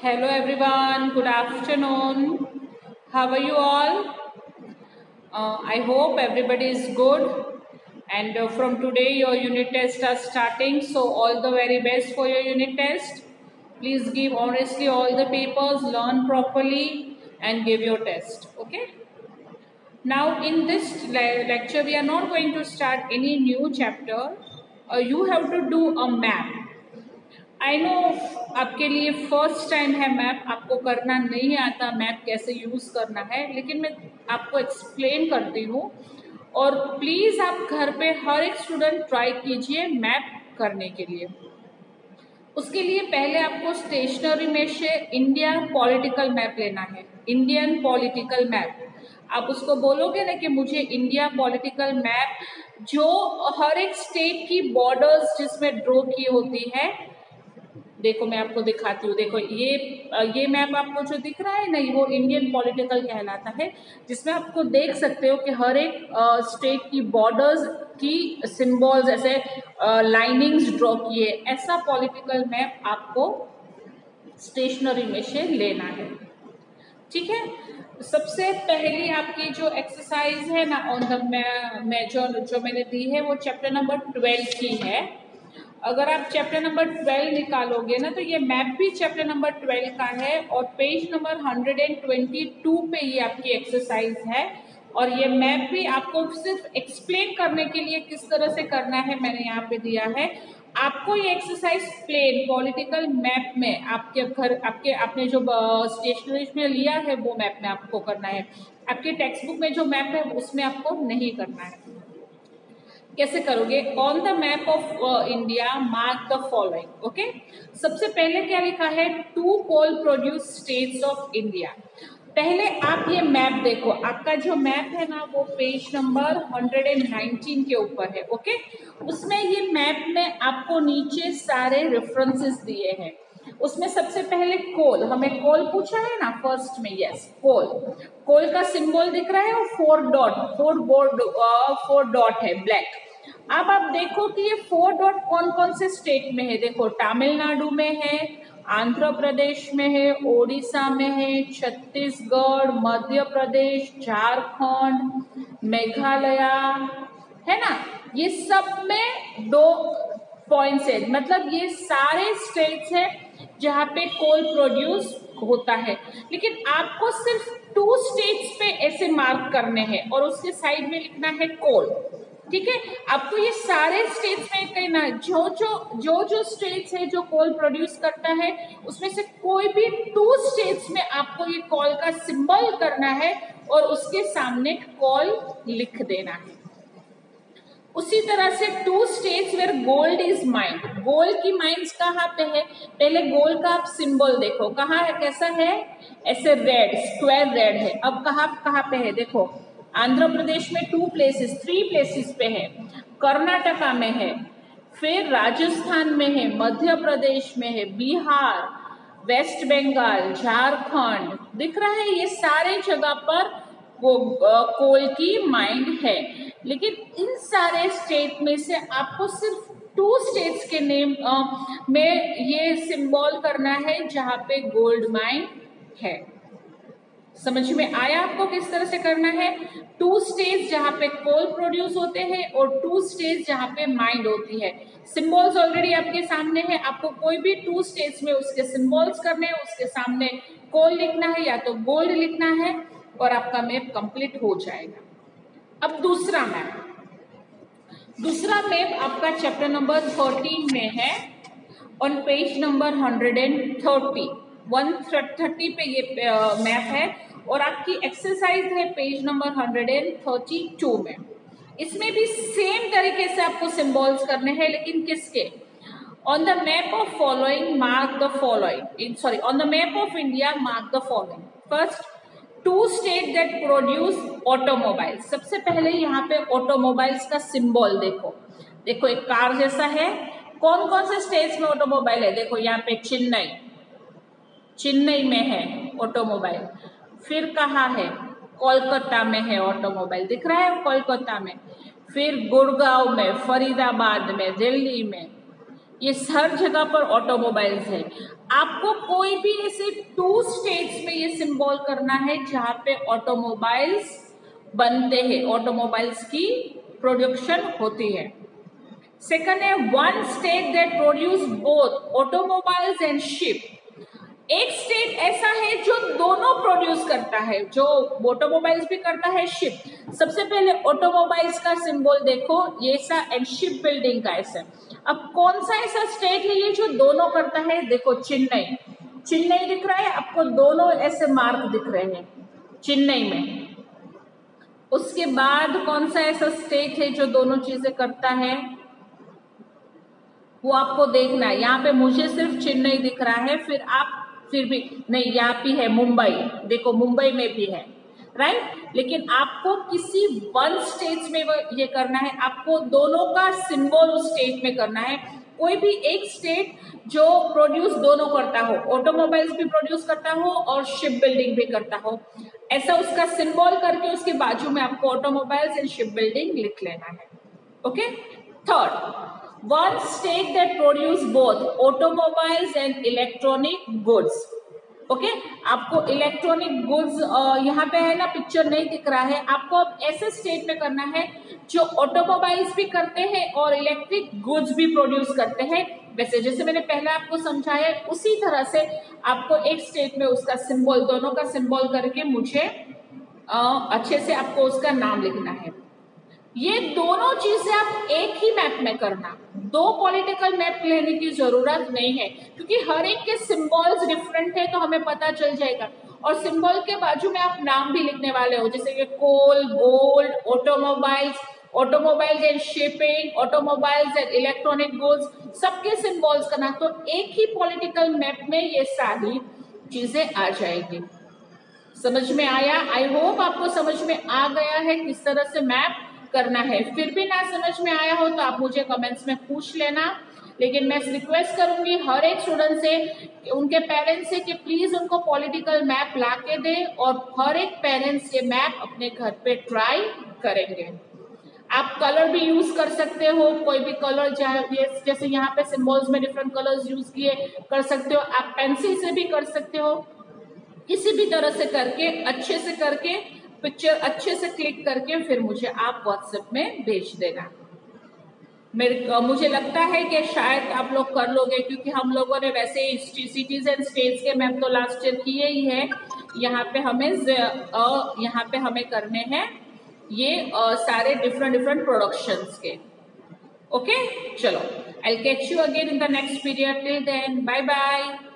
Hello everyone, good afternoon. How are you all? I hope everybody is good. And from today your unit tests are starting. So all the very best for your unit test. Please give honestly all the papers, learn properly and give your test. Okay. Now in this lecture we are not going to start any new chapter. You have to do a map. I know आपके लिए first time है map, आपको करना नहीं आता map कैसे use करना है, लेकिन मैं आपको एक्सप्लेन करती हूँ। और प्लीज़ आप घर पे हर एक स्टूडेंट ट्राई कीजिए मैप करने के लिए। उसके लिए पहले आपको स्टेशनरी में से इंडिया पॉलिटिकल मैप लेना है, इंडियन पॉलिटिकल मैप। आप उसको बोलोगे ना कि मुझे इंडिया पॉलिटिकल मैप, जो हर एक स्टेट की बॉर्डर्स जिसमें ड्रॉ की होती है। देखो मैं आपको दिखाती हूँ, देखो ये मैप आपको जो दिख रहा है ना, वो इंडियन पॉलिटिकल कहलाता है, जिसमें आपको देख सकते हो कि हर एक स्टेट की बॉर्डर्स की सिंबल्स ऐसे लाइनिंग्स ड्रॉ किए। ऐसा पॉलिटिकल मैप आपको स्टेशनरी में से लेना है, ठीक है। सबसे पहली आपकी जो एक्सरसाइज है ना ऑन द मैं जो मैंने दी है वो चैप्टर नंबर 12 की है। अगर आप चैप्टर नंबर 12 निकालोगे ना तो ये मैप भी चैप्टर नंबर 12 का है और पेज नंबर 122 पे ये आपकी एक्सरसाइज है। और ये मैप भी आपको सिर्फ एक्सप्लेन करने के लिए किस तरह से करना है मैंने यहाँ पे दिया है। आपको ये एक्सरसाइज प्लेन पॉलिटिकल मैप में आपके घर आपने जो स्टेशनरी में लिया है वो मैप में आपको करना है। आपके टेक्स्ट बुक में जो मैप है उसमें आपको नहीं करना है। कैसे करोगे? On the map of India mark the following. Okay, सबसे पहले क्या लिखा है? 2 coal produce states of India. पहले आप ये मैप देखो, आपका जो मैप है ना वो पेज नंबर 119 के ऊपर है। ओके, उसमें ये मैप में आपको नीचे सारे रेफरेंसेस दिए हैं। उसमें सबसे पहले कोल, हमें कोल पूछा है ना फर्स्ट में, यस कोल। कोल का सिंबल दिख रहा है और 4 डॉट है ब्लैक। अब आप देखो कि ये 4 डॉट कौन कौन से स्टेट में है। देखो तमिलनाडु में है, आंध्र प्रदेश में है, ओडिशा में है, छत्तीसगढ़, मध्य प्रदेश, झारखंड, मेघालय, है ना। ये सब में 2 पॉइंट्स है, मतलब ये सारे स्टेट्स है जहाँ पे कोल प्रोड्यूस होता है। लेकिन आपको सिर्फ 2 स्टेट्स पे ऐसे मार्क करने हैं और उसके साइड में लिखना है कोल, ठीक है। आपको ये सारे स्टेट्स में कहना है, जो स्टेट्स है जो कोल प्रोड्यूस करता है उसमें से कोई भी 2 स्टेट्स में आपको ये कोल का सिंबल करना है और उसके सामने कोल लिख देना है। उसी तरह से 2 states where gold is mined. Gold की माइंस कहाँ पे है? पहले गोल्ड का आप सिंबल देखो कहाँ है, कैसा है, ऐसे रेड, स्क्वायर रेड है। अब कहाँ पे है? देखो आंध्र प्रदेश में 3 प्लेसेस पे है, कर्नाटका में है, फिर राजस्थान में है, मध्य प्रदेश में है, बिहार, वेस्ट बंगाल, झारखंड, दिख रहा है ये सारे जगह पर वो कोल की माइंड है। लेकिन इन सारे स्टेट में से आपको सिर्फ 2 स्टेट्स के नेम में ये सिंबल करना है जहाँ पे गोल्ड माइन है। समझ में आया आपको किस तरह से करना है? 2 स्टेट्स जहाँ पे कोल प्रोड्यूस होते हैं और 2 स्टेट्स जहाँ पे माइंड होती है। सिंबल्स ऑलरेडी आपके सामने है, आपको कोई भी 2 स्टेट्स में उसके सिंबल्स करने हैं, उसके सामने कोल लिखना है या तो गोल्ड लिखना है और आपका मैप कंप्लीट हो जाएगा। अब दूसरा मैप आपका चैप्टर नंबर 13 में है, ऑन पेज नंबर 130 पे ये मैप है और आपकी एक्सरसाइज है पेज नंबर 132 में। इसमें भी सेम तरीके से आपको सिंबल्स करने हैं, लेकिन किसके? On the map of following mark the following, sorry on the map of India mark the following. First 2 state that produce automobiles. सबसे पहले यहाँ पे ऑटोमोबाइल्स का सिंबल देखो एक कार जैसा है। कौन कौन से स्टेट्स में ऑटोमोबाइल है? देखो यहाँ पे चेन्नई में है ऑटोमोबाइल, फिर कहाँ है? कोलकाता में है ऑटोमोबाइल, दिख रहा है कोलकाता में, फिर गुड़गांव में, फरीदाबाद में, दिल्ली में, ये हर जगह पर ऑटोमोबाइल्स है। आपको कोई भी ऐसे 2 स्टेट्स में ये सिंबल करना है जहां पे ऑटोमोबाइल्स बनते हैं, ऑटोमोबाइल्स की प्रोडक्शन होती है। सेकंड है 1 state that produce both automobiles and ship. एक स्टेट ऐसा है जो दोनों प्रोड्यूस करता है, जो ऑटोमोबाइल्स भी करता है, शिप। सबसे पहले ऑटोमोबाइल्स का सिंबल देखो, ये सा, एंड शिप बिल्डिंग का ऐसा। अब कौन सा ऐसा स्टेट है ये जो दोनों करता है? देखो चेन्नई, चेन्नई दिख रहा है आपको, दोनों ऐसे मार्क दिख रहे हैं चेन्नई में। उसके बाद कौन सा ऐसा स्टेट है जो दोनों चीजें करता है, वो आपको देखना है। यहाँ पे मुझे सिर्फ चेन्नई दिख रहा है, फिर भी नहीं, यहाँ भी है मुंबई, देखो मुंबई में भी है, राइट। लेकिन आपको किसी 1 स्टेट में ये करना है, आपको दोनों का सिंबल उस स्टेट में करना है। कोई भी एक स्टेट जो प्रोड्यूस दोनों करता हो, ऑटोमोबाइल्स भी प्रोड्यूस करता हो और शिप बिल्डिंग भी करता हो, ऐसा उसका सिंबल करके उसके बाजू में आपको ऑटोमोबाइल्स एंड शिप बिल्डिंग लिख लेना है। Okay. Third, 1 state that produce both automobiles and electronic goods. Okay, आपको इलेक्ट्रॉनिक गुड्स यहाँ पे है ना, पिक्चर नहीं दिख रहा है, आपको अब ऐसे स्टेट में करना है जो ऑटोमोबाइल्स भी करते हैं और इलेक्ट्रिक गुड्स भी प्रोड्यूस करते हैं। वैसे जैसे मैंने पहले आपको समझाया उसी तरह से आपको एक स्टेट में उसका सिंबल, दोनों का सिंबल करके मुझे अच्छे से आपको उसका नाम लिखना है। ये दोनों चीजें आप एक ही मैप में करना, 2 पॉलिटिकल मैप लेने की जरूरत नहीं है, क्योंकि हर एक के सिंबल्स डिफरेंट है तो हमें पता चल जाएगा। और सिंबल के बाजू में आप नाम भी लिखने वाले हो, जैसे कि coal, gold, automobiles, automobiles and shipping, automobiles and electronic goods, सबके सिंबल्स करना। तो एक ही पॉलिटिकल मैप में ये सारी चीजें आ जाएगी। समझ में आया? आई होप आपको समझ में आ गया है किस तरह से मैप करना है। फिर भी ना समझ में आया हो तो आप मुझे कमेंट्स में पूछ लेना, लेकिन मैं रिक्वेस्ट करूंगी हर एक स्टूडेंट से, उनके पेरेंट्स से, कि प्लीज उनको पॉलिटिकल मैप ला के दे, और हर एक पेरेंट्स ये मैप अपने घर पे ट्राई करेंगे। आप कलर भी यूज कर सकते हो, कोई भी कलर, जैसे यहाँ पे सिंबल्स में डिफरेंट कलर्स यूज किए कर सकते हो, आप पेंसिल से भी कर सकते हो। किसी भी तरह से करके, अच्छे से करके, पिक्चर अच्छे से क्लिक करके फिर मुझे आप व्हाट्सएप में भेज देना। मुझे लगता है कि शायद आप लोग कर लोगे, क्योंकि हम लोगों ने वैसे सिटीज एंड स्टेट्स के मैप तो लास्ट ईयर किए ही है। यहाँ पे हमें करने हैं ये सारे डिफरेंट प्रोडक्शंस के। ओके, चलो, I will catch you again in the next period. Till then, bye bye.